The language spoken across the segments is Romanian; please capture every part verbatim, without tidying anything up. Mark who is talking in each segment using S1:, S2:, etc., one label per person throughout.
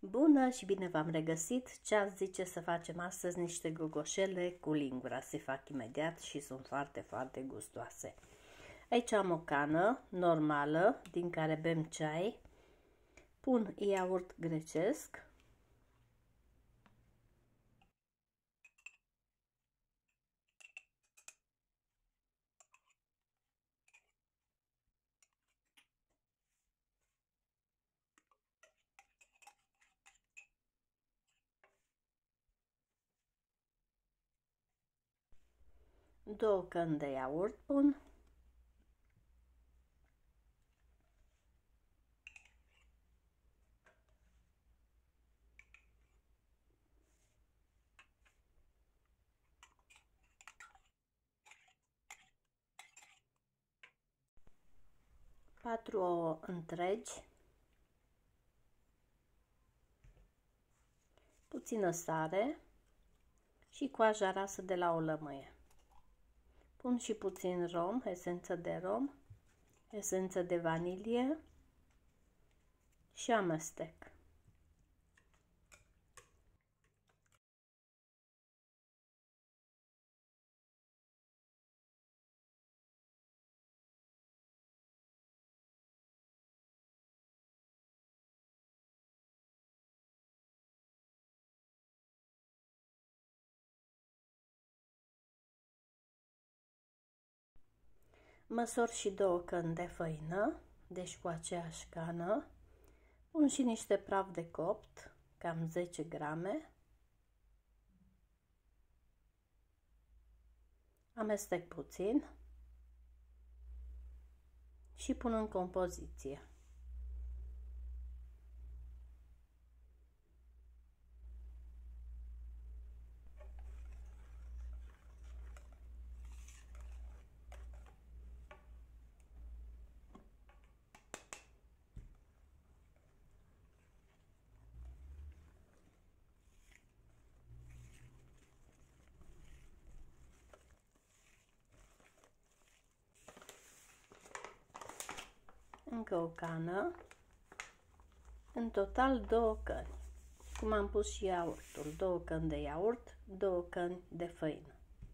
S1: Bună și bine v-am regăsit! Ce ați zice să facem astăzi? Niște gogoșele cu lingura. Se fac imediat și sunt foarte, foarte gustoase. Aici am o cană normală din care bem ceai. Pun iaurt grecesc. Două căni de iaurt pun. Patru ouă întregi. Puțină sare și coaja rasă de la o lămâie. Pun și puțin rom, esență de rom, esență de vanilie și amestec. Măsor și două căni de făină, deci cu aceeași cană. Pun și niște praf de copt, cam zece grame. Amestec puțin și pun în compoziție. Încă o cană, în total două căni. Cum am pus și iaurtul, două căni de iaurt, două căni de făină.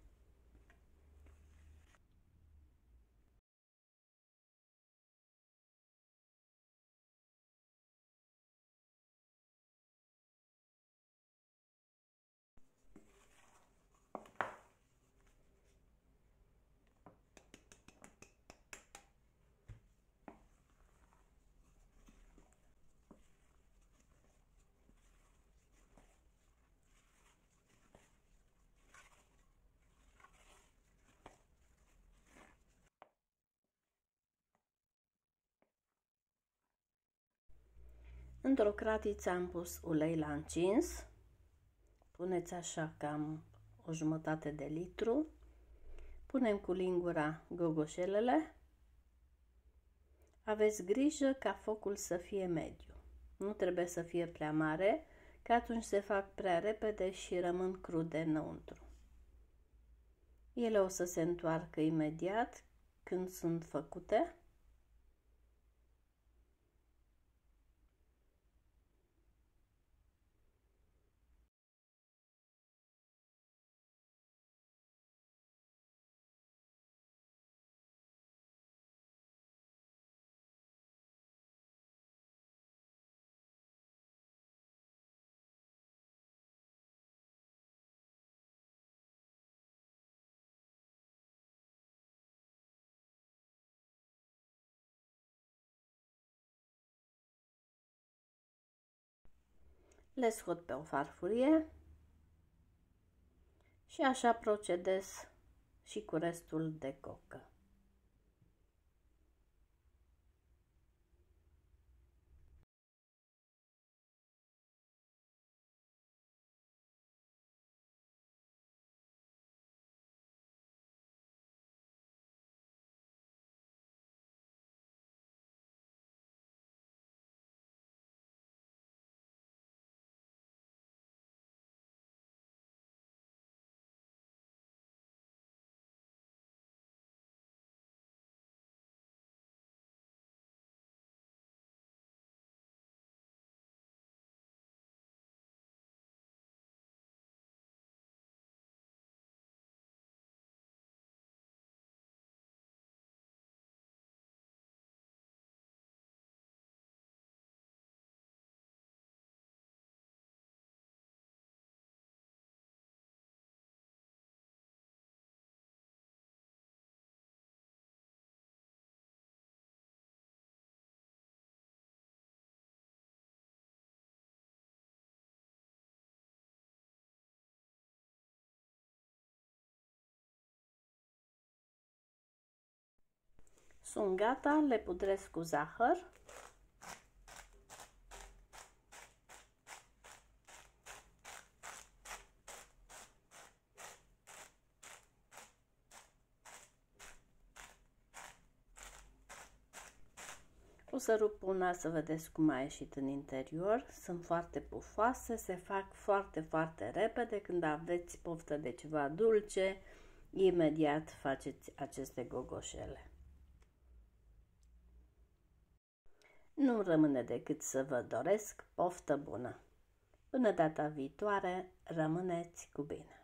S1: Într-o cratiță am pus ulei la încins. Puneți așa cam o jumătate de litru. Punem cu lingura gogoșelele. Aveți grijă ca focul să fie mediu. Nu trebuie să fie prea mare, că atunci se fac prea repede și rămân crude înăuntru. Ele o să se întoarcă imediat când sunt făcute. Le scot pe o farfurie și așa procedez și cu restul de cocă. Sunt gata, le pudrez cu zahăr. O să rup una să vedeți cum a ieșit în interior. Sunt foarte pufoase, se fac foarte, foarte repede. Când aveți poftă de ceva dulce, imediat faceți aceste gogoșele. Nu rămâne decât să vă doresc poftă bună. Până data viitoare, rămâneți cu bine!